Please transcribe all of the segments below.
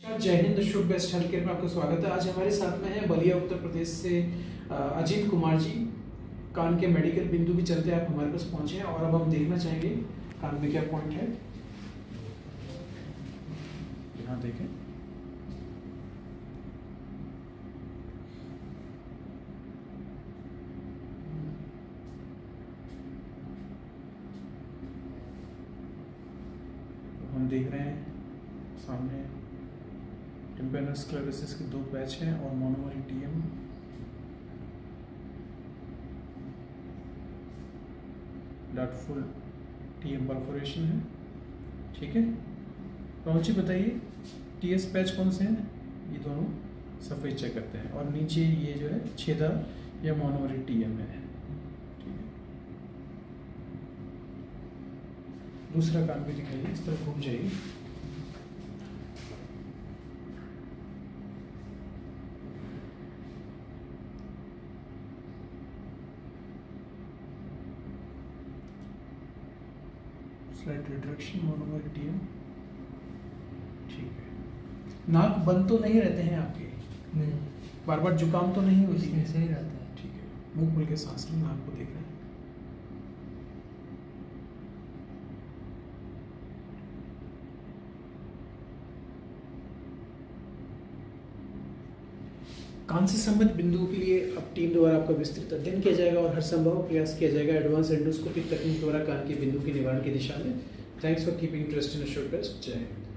जय हिंद। Shubh best health care में आपका स्वागत है। आज हमारे साथ में है बलिया उत्तर प्रदेश से अजीत कुमार जी। कान के मेडिकल बिंदु के चलते आप हमारे पास पहुंचे हैं और अब हम देखना चाहेंगे कान में क्या पॉइंट है। यहाँ देखें, हम देख रहे हैं सामने टिम्पैनस स्क्लेरोसिस के 2 पैच हैं और मोनोमर टीएम डॉटफुल टीएम परफोरेशन है। ठीक है, राहुल जी बताइए टीएस पैच कौन से हैं? ये दोनों सफ़ेद चेक करते हैं और नीचे ये जो है छेदा या मोनोमर टीएम है। ठीक है, दूसरा कान भी दिखाइए, इस तरह घूम जाइए। Slight retraction monomer TM. ठीक है, नाक बंद तो नहीं रहते हैं आपके? नहीं, बार बार जुकाम तो नहीं होती है? सही रहता है। ठीक है, मुंह खोल के सांस लें, नाक को देख रहे हैं। कान से संबंधित बिंदुओं के लिए अब टीम द्वारा आपका विस्तृत अध्ययन किया जाएगा और हर संभव प्रयास किया जाएगा एडवांस एंडोस्कोपिक तकनीक द्वारा कान के बिंदु के निवारण की दिशा में। Thanks for keeping interest in शुड बेस्ट। जय हिंद।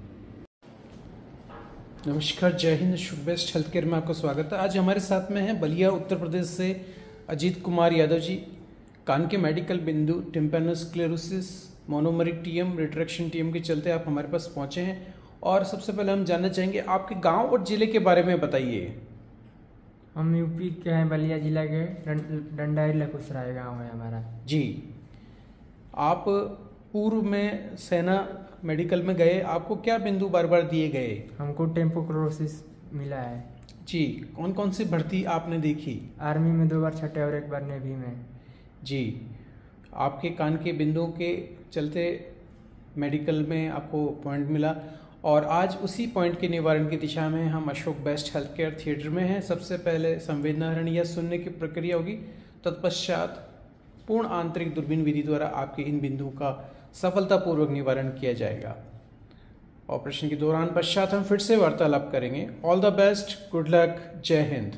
नमस्कार, जय हिंद। शुड बेस्ट हेल्थ केयर में आपका स्वागत है। आज हमारे साथ में है बलिया उत्तर प्रदेश से अजीत कुमार यादव जी। कान के मेडिकल बिंदु tympanus sclerosis, monomeric TM, retraction TM के चलते आप हमारे पास पहुंचे हैं और सबसे पहले हम जानना चाहेंगे आपके गाँव और जिले के बारे में बताइए। हम यूपी के हैं, बलिया जिला के डंडारी लखुसराय गांव है हमारा जी। आप पूर्व में सेना मेडिकल में गए, आपको क्या बिंदु बार बार दिए गए? हमको टेम्पोक्लोरोसिस मिला है जी। कौन कौन सी भर्ती आपने देखी? आर्मी में 2 बार छठे और 1 बार नेवी में जी। आपके कान के बिंदुओं के चलते मेडिकल में आपको पॉइंट मिला और आज उसी पॉइंट के निवारण की दिशा में हम Ashok best health care theatre में हैं। सबसे पहले संवेदनाहरण या सुनने की प्रक्रिया होगी, तत्पश्चात पूर्ण आंतरिक दूरबीन विधि द्वारा आपके इन बिंदुओं का सफलतापूर्वक निवारण किया जाएगा। ऑपरेशन के दौरान पश्चात हम फिर से वार्तालाप करेंगे। All the best, good luck, जय हिंद।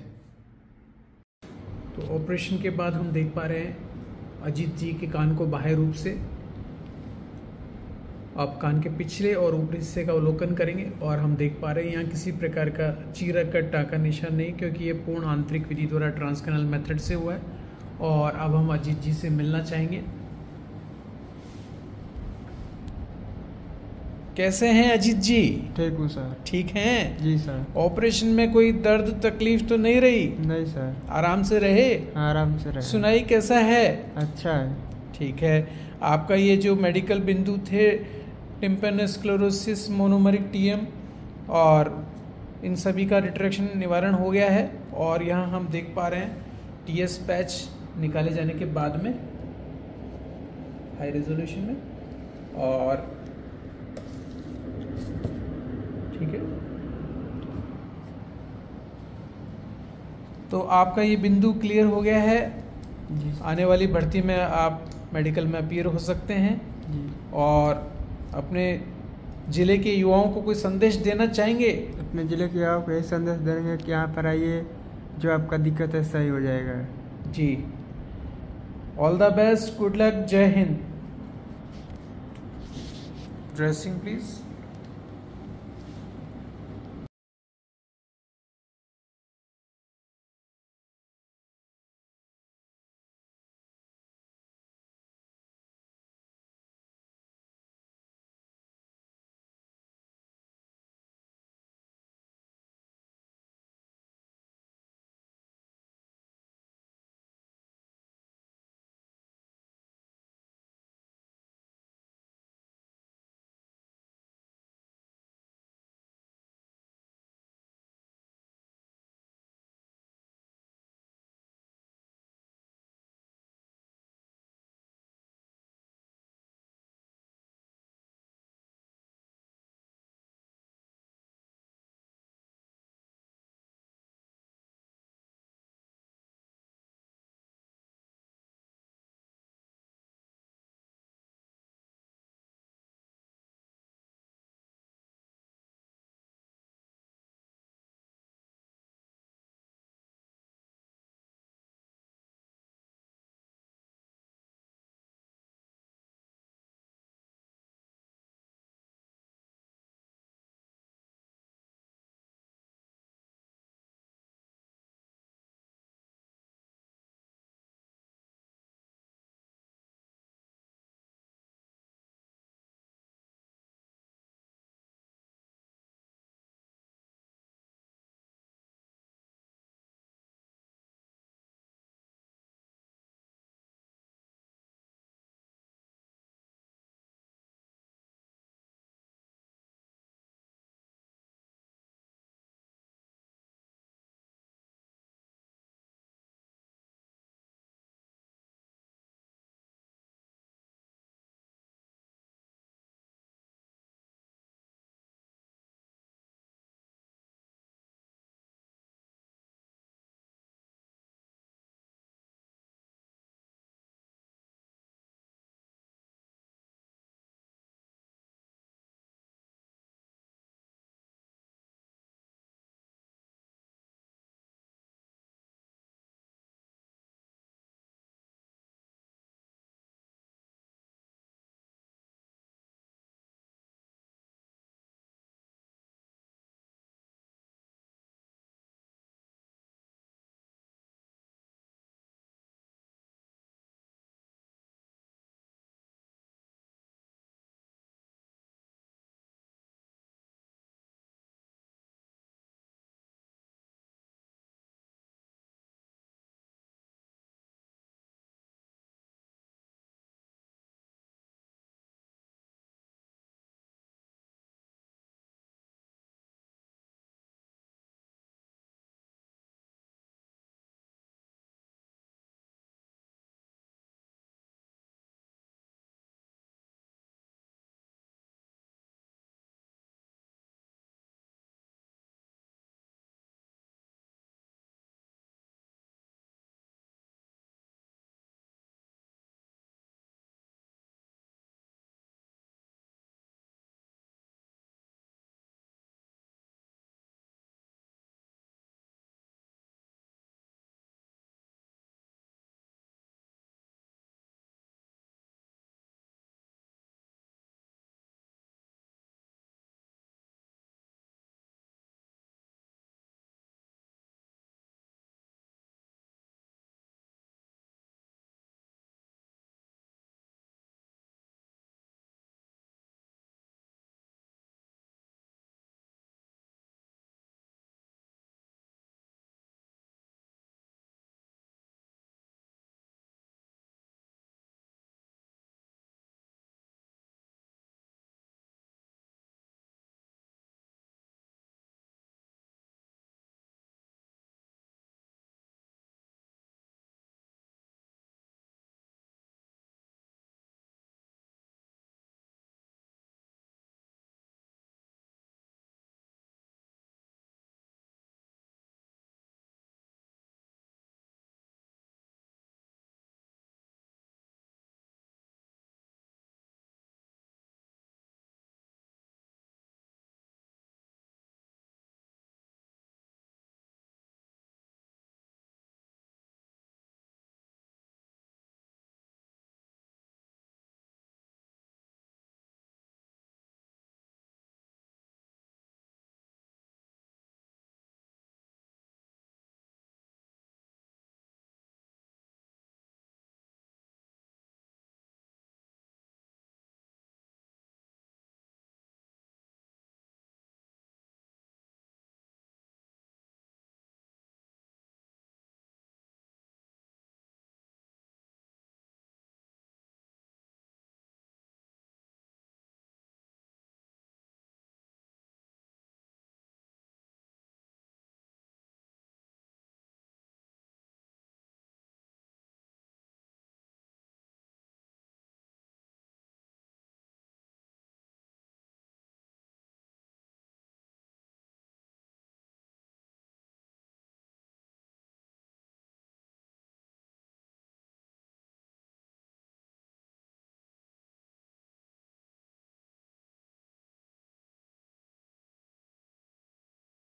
तो ऑपरेशन के बाद हम देख पा रहे हैं अजीत जी के कान को बाह्य रूप से। आप कान के पिछले और ऊपरी हिस्से का अवलोकन करेंगे और हम देख पा रहे हैं यहाँ किसी प्रकार का चीरा कट टाका निशान नहीं, क्योंकि ये पूर्ण आंतरिक विधि द्वारा ट्रांसकैनल मेथड से हुआ है। और अब हम अजीत जी से मिलना चाहेंगे। कैसे हैं अजीत जी? ठीक हूँ सर। ठीक हैं जी सर। ऑपरेशन में कोई दर्द तकलीफ तो नहीं रही? नहीं सर। आराम से रहे? आराम से रहे। सुनाई कैसा है? अच्छा है। ठीक है, आपका ये जो मेडिकल बिंदु थे टिम्पैनस स्क्लेरोसिस, मोनोमरिक टीएम और इन सभी का रिट्रैक्शन निवारण हो गया है। और यहाँ हम देख पा रहे हैं टीएस पैच निकाले जाने के बाद में हाई रेजोल्यूशन में। और ठीक है, तो आपका ये बिंदु क्लियर हो गया है। जी। आने वाली भर्ती में आप मेडिकल में अपीयर हो सकते हैं। जी। और अपने ज़िले के युवाओं को कोई संदेश देना चाहेंगे? अपने ज़िले के युवाओं को यही संदेश देंगे कि यहाँ पर आइए, जो आपका दिक्कत है सही हो जाएगा। जी। All the best, good luck, जय हिंद। Dressing please.